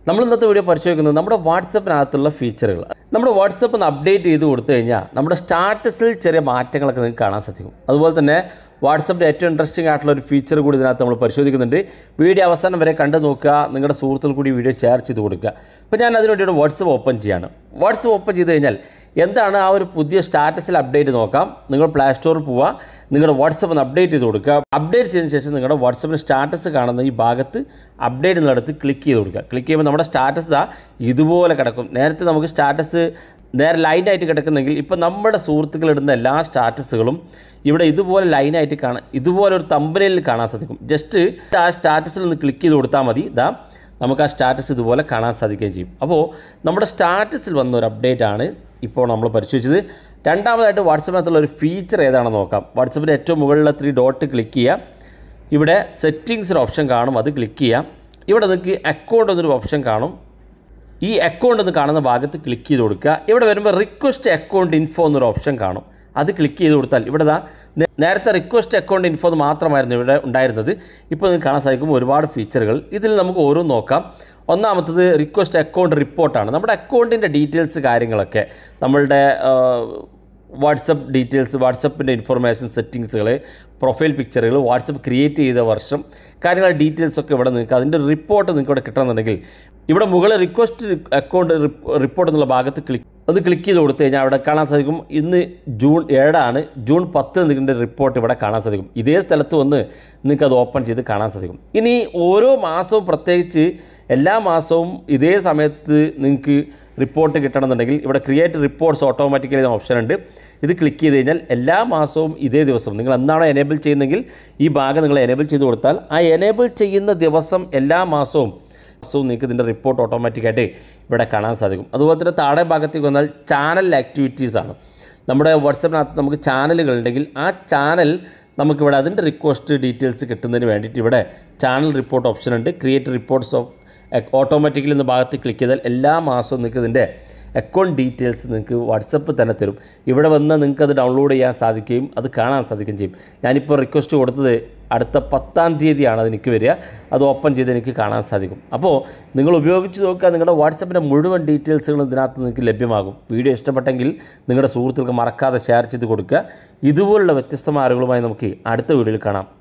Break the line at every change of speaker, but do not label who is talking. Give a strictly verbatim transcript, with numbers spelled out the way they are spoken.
നമ്മൾ ഇന്നത്തെ വീഡിയോ പരിശോധിക്കുന്നത് നമ്മുടെ വാട്സപ്പിനകത്തുള്ള ഫീച്ചറുകൾ. നമ്മുടെ വാട്സപ്പ് ഒന്ന് അപ്ഡേറ്റ് ചെയ്ത് കൊടുത്തു കഴിഞ്ഞാൽ നമ്മുടെ സ്റ്റാറ്റസിൽ ചെറിയ മാറ്റങ്ങളൊക്കെ നിങ്ങൾക്ക് കാണാൻ സാധിക്കും. അതുപോലെ തന്നെ വാട്സപ്പിൻ്റെ ഏറ്റവും ഇൻട്രസ്റ്റിംഗ് ആയിട്ടുള്ള ഒരു ഫീച്ചർ കൂടി ഇതിനകത്ത് നമ്മൾ പരിശോധിക്കുന്നുണ്ട്. വീഡിയോ അവസാനം വരെ കണ്ടു നോക്കുക, നിങ്ങളുടെ സുഹൃത്തുക്കൾ കൂടി വീഡിയോ ഷെയർ ചെയ്ത് കൊടുക്കുക. അപ്പോൾ ഞാൻ അതിന് വേണ്ടിയിട്ട് വാട്സപ്പ് ഓപ്പൺ ചെയ്യാണ്. വാട്സപ്പ് ഓപ്പൺ ചെയ്ത് കഴിഞ്ഞാൽ എന്താണ് ആ ഒരു പുതിയ സ്റ്റാറ്റസിൽ അപ്ഡേറ്റ് നോക്കാം. നിങ്ങൾ പ്ലേ സ്റ്റോറിൽ പോവുക, നിങ്ങളുടെ വാട്സപ്പ് ഒന്ന് അപ്ഡേറ്റ് ചെയ്ത് കൊടുക്കുക. അപ്ഡേറ്റ് ചെയ്തതിന് ശേഷം നിങ്ങളുടെ വാട്സപ്പിൻ്റെ സ്റ്റാറ്റസ് കാണുന്ന ഈ ഭാഗത്ത് അപ്ഡേറ്റ് എന്നുള്ളടത്ത് ക്ലിക്ക് ചെയ്ത് കൊടുക്കുക. ക്ലിക്ക് ചെയ്യുമ്പോൾ നമ്മുടെ സ്റ്റാറ്റസ് ഇതാ ഇതുപോലെ കിടക്കും. നേരത്തെ നമുക്ക് സ്റ്റാറ്റസ് നേരെ ലൈനായിട്ട് കിടക്കുന്നെങ്കിൽ ഇപ്പോൾ നമ്മുടെ സുഹൃത്തുക്കൾ ഇടുന്ന എല്ലാ സ്റ്റാറ്റസുകളും ഇവിടെ ഇതുപോലെ ലൈനായിട്ട് കാണാൻ, ഇതുപോലെ ഒരു തമ്പനയിൽ കാണാൻ സാധിക്കും. ജസ്റ്റ് ആ സ്റ്റാറ്റസിൽ ഒന്ന് ക്ലിക്ക് ചെയ്ത് കൊടുത്താൽ മതി. ഇതാ നമുക്ക് ആ സ്റ്റാറ്റസ് ഇതുപോലെ കാണാൻ സാധിക്കുകയും ചെയ്യും. അപ്പോൾ നമ്മുടെ സ്റ്റാറ്റസിൽ വന്ന ഒരു അപ്ഡേറ്റ് ആണ് ഇപ്പോൾ നമ്മൾ പരിശോധിച്ചത്. രണ്ടാമതായിട്ട് വാട്സപ്പിനകത്തുള്ള ഒരു ഫീച്ചർ ഏതാണെന്ന് നോക്കാം. വാട്സപ്പിൻ്റെ ഏറ്റവും മുകളിലുള്ള ത്രീ ഡോട്ട് ക്ലിക്ക് ചെയ്യാം. ഇവിടെ സെറ്റിങ്സിന് ഓപ്ഷൻ കാണും, അത് ക്ലിക്ക് ചെയ്യാം. ഇവിടെ നിങ്ങൾക്ക് അക്കൗണ്ട് എന്നൊരു ഓപ്ഷൻ കാണും. ഈ അക്കൗണ്ട് എന്ന് കാണുന്ന ഭാഗത്ത് ക്ലിക്ക് ചെയ്ത് കൊടുക്കുക. ഇവിടെ വരുമ്പോൾ റിക്വസ്റ്റ് അക്കൗണ്ട് ഇൻഫോ എന്നൊരു ഓപ്ഷൻ കാണും, അത് ക്ലിക്ക് ചെയ്ത് കൊടുത്താൽ ഇവിടെ ദാ നേരത്തെ റിക്വസ്റ്റ് അക്കൗണ്ട് ഇൻഫോ എന്ന് മാത്രമായിരുന്നു ഇവിടെ ഉണ്ടായിരുന്നത്. ഇപ്പോൾ നിങ്ങൾക്ക് കാണാൻ സാധിക്കും ഒരുപാട് ഫീച്ചറുകൾ. ഇതിൽ നമുക്ക് ഓരോന്ന് നോക്കാം. ഒന്നാമത്തത് റിക്വസ്റ്റ് അക്കൗണ്ട് റിപ്പോർട്ടാണ്. നമ്മുടെ അക്കൗണ്ടിൻ്റെ ഡീറ്റെയിൽസ് കാര്യങ്ങളൊക്കെ, നമ്മളുടെ വാട്സപ്പ് ഡീറ്റെയിൽസ്, വാട്സപ്പിൻ്റെ ഇൻഫർമേഷൻ, സെറ്റിങ്സുകൾ, പ്രൊഫൈൽ പിക്ചറുകൾ, വാട്സപ്പ് ക്രിയേറ്റ് ചെയ്ത വർഷം, കാര്യങ്ങളുടെ ഡീറ്റെയിൽസൊക്കെ ഇവിടെ നിങ്ങൾക്ക് അതിൻ്റെ റിപ്പോർട്ട് നിങ്ങൾക്ക് ഇവിടെ കിട്ടണമെന്നുണ്ടെങ്കിൽ ഇവിടെ മുകളിൽ റിക്വസ്റ്റ് അക്കൗണ്ട് റിപ്പോർട്ട് എന്നുള്ള ഭാഗത്ത് ക്ലിക്ക് അത് ക്ലിക്ക് ചെയ്ത് കൊടുത്തു കഴിഞ്ഞാൽ അവിടെ കാണാൻ സാധിക്കും ഇന്ന് ജൂൺ ഏഴാണ്, ജൂൺ പത്ത് നിങ്ങളുടെ റിപ്പോർട്ട് ഇവിടെ കാണാൻ സാധിക്കും. ഇതേ സ്ഥലത്ത് വന്ന് നിങ്ങൾക്ക് അത് ഓപ്പൺ ചെയ്ത് കാണാൻ സാധിക്കും. ഇനി ഓരോ മാസവും പ്രത്യേകിച്ച് എല്ലാ മാസവും ഇതേ സമയത്ത് നിങ്ങൾക്ക് റിപ്പോർട്ട് കിട്ടണമെന്നുണ്ടെങ്കിൽ ഇവിടെ ക്രിയേറ്റ് റിപ്പോർട്ട്സ് ഓട്ടോമാറ്റിക്കലി ഓപ്ഷൻ ഉണ്ട്. ഇത് ക്ലിക്ക് ചെയ്ത് കഴിഞ്ഞാൽ എല്ലാ മാസവും ഇതേ ദിവസം നിങ്ങൾ എന്താണോ എനേബിൾ ചെയ്യുന്നതെങ്കിൽ ഈ ഭാഗം നിങ്ങൾ എനേബിൾ ചെയ്ത് കൊടുത്താൽ ആ എനേബിൾ ചെയ്യുന്ന ദിവസം എല്ലാ മാസവും സോ നിങ്ങൾക്ക് ഇതിൻ്റെ റിപ്പോർട്ട് ഓട്ടോമാറ്റിക്കായിട്ട് ഇവിടെ കാണാൻ സാധിക്കും. അതുപോലെ തന്നെ താഴെ ഭാഗത്തേക്ക് വന്നാൽ ചാനൽ ആക്ടിവിറ്റീസാണ്. നമ്മുടെ വാട്സപ്പിനകത്ത് നമുക്ക് ചാനലുകൾ ഉണ്ടെങ്കിൽ ആ ചാനൽ നമുക്കിവിടെ അതിൻ്റെ റിക്വസ്റ്റ് ഡീറ്റെയിൽസ് കിട്ടുന്നതിന് വേണ്ടിയിട്ട് ഇവിടെ ചാനൽ റിപ്പോർട്ട് ഓപ്ഷൻ ഉണ്ട്. ക്രിയേറ്റ് റിപ്പോർട്ട്സ് ഓഫ് ഓട്ടോമാറ്റിക്കലി എന്ന ഭാഗത്ത് ക്ലിക്ക് ചെയ്താൽ എല്ലാ മാസവും നിങ്ങൾക്ക് ഇതിൻ്റെ അക്കൗണ്ട് ഡീറ്റെയിൽസ് നിങ്ങൾക്ക് വാട്സപ്പ് തന്നെ തരും. ഇവിടെ വന്ന് നിങ്ങൾക്ക് അത് ഡൗൺലോഡ് ചെയ്യാൻ സാധിക്കുകയും അത് കാണാൻ സാധിക്കുകയും ചെയ്യും. ഞാനിപ്പോൾ റിക്വസ്റ്റ് കൊടുത്തത് അടുത്ത പത്താം തീയതിയാണ് അതെനിക്ക് വരിക. അത് ഓപ്പൺ ചെയ്ത് എനിക്ക് കാണാൻ സാധിക്കും. അപ്പോൾ നിങ്ങൾ ഉപയോഗിച്ച് നോക്കുക, നിങ്ങളുടെ വാട്സപ്പിൻ്റെ മുഴുവൻ ഡീറ്റെയിൽസുകളും ഇതിനകത്ത് നിങ്ങൾക്ക് ലഭ്യമാകും. വീഡിയോ ഇഷ്ടപ്പെട്ടെങ്കിൽ നിങ്ങളുടെ സുഹൃത്തുക്കൾക്ക് മറക്കാതെ ഷെയർ ചെയ്ത് കൊടുക്കുക. ഇതുപോലുള്ള വ്യത്യസ്തമായ അറിവുകളുമായി നമുക്ക് അടുത്ത വീഡിയോയിൽ കാണാം.